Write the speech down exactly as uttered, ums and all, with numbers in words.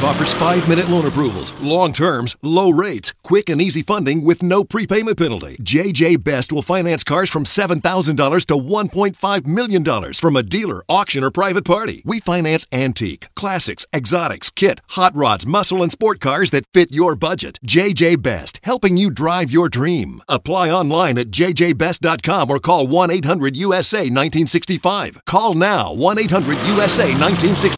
offers five-minute loan approvals, long terms, low rates, quick and easy funding with no prepayment penalty. J J Best will finance cars from seven thousand dollars to one point five million dollars from a dealer, auction, or private party. We finance antique, classics, exotics, kit, hot rods, muscle, and sport cars that fit your budget. J J Best, helping you drive your dream. Apply online at j j best dot com or call one eight hundred U S A nineteen sixty-five. Call now, one eight hundred U S A nineteen sixty-five.